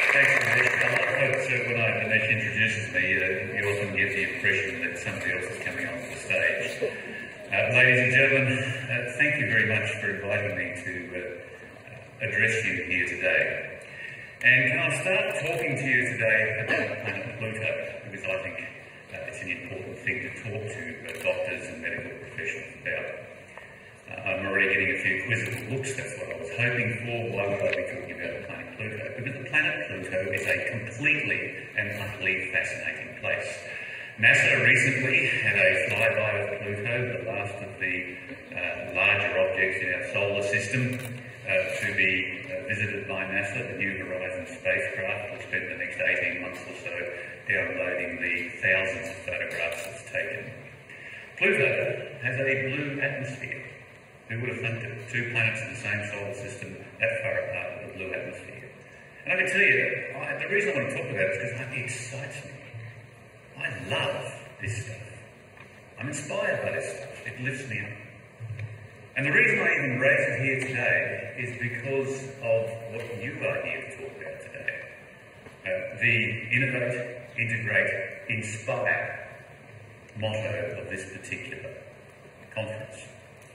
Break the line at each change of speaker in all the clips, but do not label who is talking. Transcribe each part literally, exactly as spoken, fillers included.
Thanks, Dinesh. I like that uh, when I, Dinesh introduces me, uh, you often get the impression that somebody else is coming onto the stage. Uh, ladies and gentlemen, uh, thank you very much for inviting me to uh, address you here today. And can I start talking to you today about the planet Pluto, because I think uh, it's an important thing to talk to uh, doctors and medical professionals about. Uh, I'm already getting a few quizzical looks. That's what I was hoping for. Why would I be talking about the planet Pluto? Because the planet Pluto is a completely and utterly fascinating place. NASA recently had a flyby of Pluto, the last of the uh, larger objects in our solar system, uh, to be uh, visited by NASA. The New Horizons spacecraft will spend the next eighteen months or so downloading the thousands of photographs it's taken. Pluto has a blue atmosphere. Who would have thought that two planets in the same solar system that far apart with a blue atmosphere? And I can tell you, I, the reason I want to talk about it is because it excites me. I love this stuff. I'm inspired by this stuff. It lifts me up. And the reason I even raise it here today is because of what you are here to talk about today. Uh, the Innovate, Integrate, Inspire motto of this particular conference.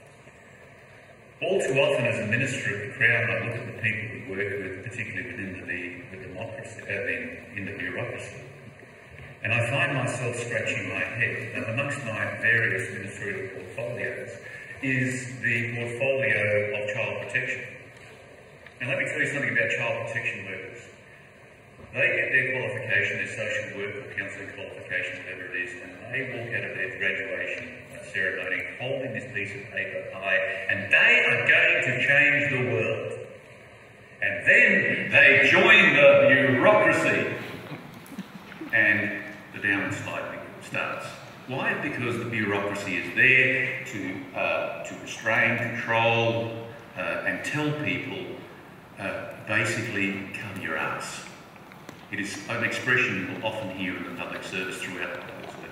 All too often, as a minister of the Crown, I look at the people we work with, particularly within the, the democracy, uh, the, in the bureaucracy, and I find myself scratching my head. And amongst my various ministerial portfolios is the portfolio of child protection. And let me tell you something about child protection workers. They get their qualification, their social work or counselling qualification, whatever it is, and they walk out of their graduation ceremony holding this piece of paper high, and they are going to change the world. And then they join the bureaucracy, and the downslide starts. Why? Because the bureaucracy is there to uh, to restrain, control, uh, and tell people uh, basically cover your ass. It is an expression you will often hear in the public service throughout the public service.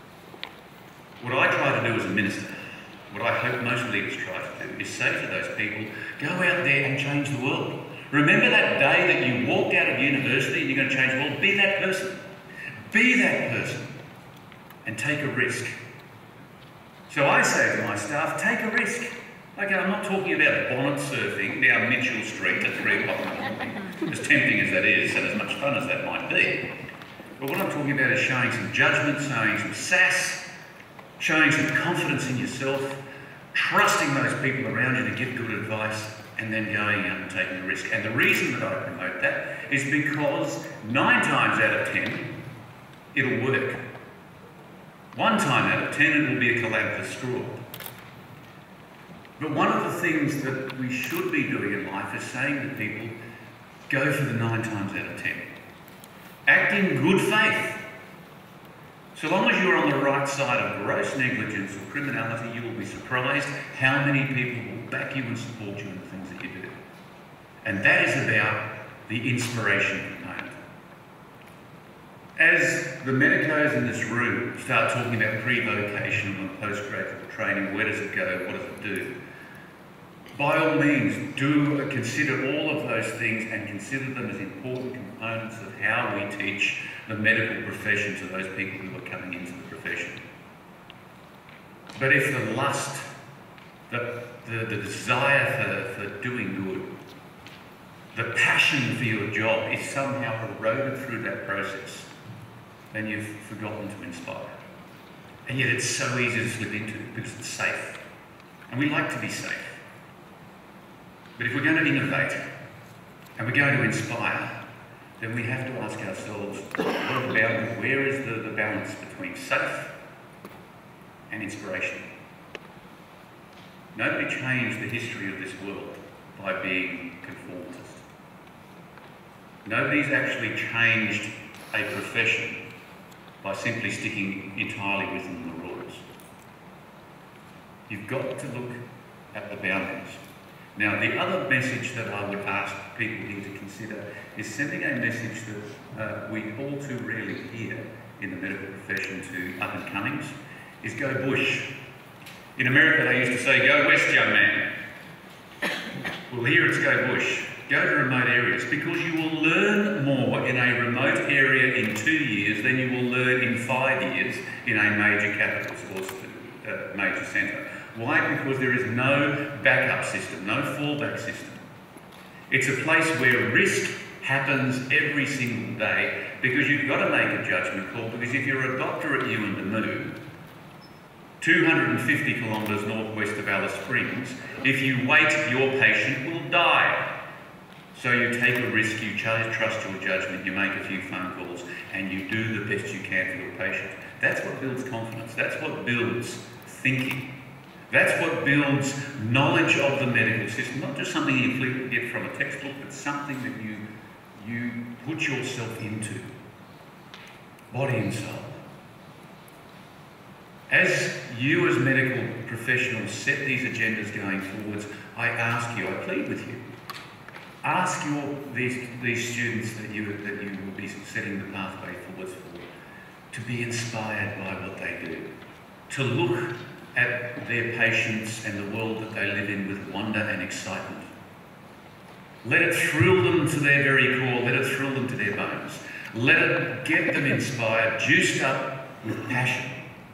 What I try to do as a minister, what I hope most leaders try to do, is say to those people, go out there and change the world. Remember that day that you walked out of university and you're going to change the world? Be that person. Be that person. And take a risk. So I say to my staff, take a risk. Okay, I'm not talking about bonnet surfing down Mitchell Street at three o'clock in the morning, as tempting as that is and as much fun as that might be. But what I'm talking about is showing some judgment, showing some sass, showing some confidence in yourself, trusting those people around you to give good advice, and then going out and taking a risk. And the reason that I promote that is because nine times out of ten, it'll work. One time out of ten, it will be a calamitous screw-up. But one of the things that we should be doing in life is saying to people, go for the nine times out of ten. Act in good faith. So long as you're on the right side of gross negligence or criminality, you will be surprised how many people will back you and support you in the things that you do. And that is about the inspiration component. As the medicos in this room start talking about pre-vocational and postgraduate training, where does it go, what does it do? By all means, do consider all of those things and consider them as important components of how we teach the medical profession to those people who are coming into the profession. But if the lust, the, the, the desire for, for doing good, the passion for your job is somehow eroded through that process, then you've forgotten to inspire. And yet it's so easy to slip into because it's safe. And we like to be safe. But if we're going to innovate and we're going to inspire, then we have to ask ourselves, what about, where is the, the balance between safe and inspiration? Nobody changed the history of this world by being conformist. Nobody's actually changed a profession by simply sticking entirely within the rules. You've got to look at the boundaries. Now, the other message that I would ask people here to consider is sending a message that uh, we all too rarely hear in the medical profession to up-and-comings, is go bush. In America, they used to say, go west, young man. Well, here it's go bush. Go to remote areas, because you will learn more more in a remote area in two years than you will learn in five years in a major capital or uh, major centre. Why? Because there is no backup system, no fallback system. It's a place where risk happens every single day because you've got to make a judgment call, because if you're a doctor at Yuendamu, two hundred fifty kilometres northwest of Alice Springs, if you wait, your patient will die. So you take a risk, you trust your judgment, you make a few phone calls, and you do the best you can for your patient. That's what builds confidence. That's what builds thinking. That's what builds knowledge of the medical system, not just something you get from a textbook, but something that you, you put yourself into, body and soul. As you as medical professionals set these agendas going forwards, I ask you, I plead with you, ask your, these, these students that you, that you will be setting the pathway forwards for to be inspired by what they do, to look at their patients and the world that they live in with wonder and excitement. Let it thrill them to their very core, let it thrill them to their bones. Let it get them inspired, juiced up with passion.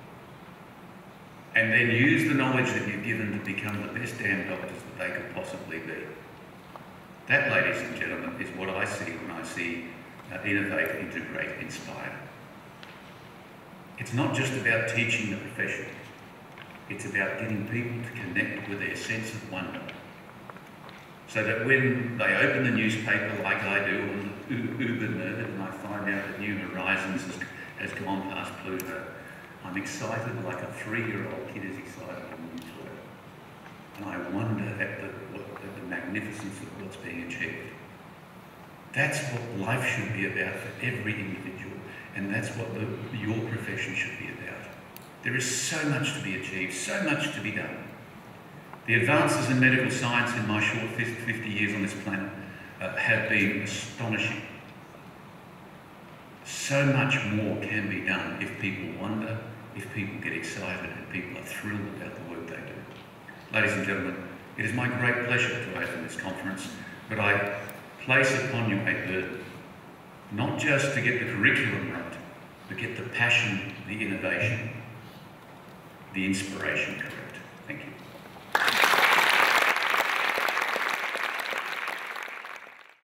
And then use the knowledge that you've given to become the best damn doctors that they could possibly be. That, ladies and gentlemen, is what I see when I see uh, innovate, integrate, inspire. It's not just about teaching the profession. It's about getting people to connect with their sense of wonder. So that when they open the newspaper like I do on the Uber Nerd and I find out that New Horizons has, has gone past Pluto, I'm excited like a three-year-old kid is excited on the newsletter. And I wonder at the, what, at the magnificence of what's being achieved. That's what life should be about for every individual, and that's what the, your profession should be about. There is so much to be achieved, so much to be done. The advances in medical science in my short fifty years on this planet uh, have been astonishing. So much more can be done if people wonder, if people get excited, and people are thrilled about the work they do. Ladies and gentlemen, it is my great pleasure to open this conference, but I place upon you a burden, not just to get the curriculum right, but get the passion, the innovation, the inspiration correct. Thank you.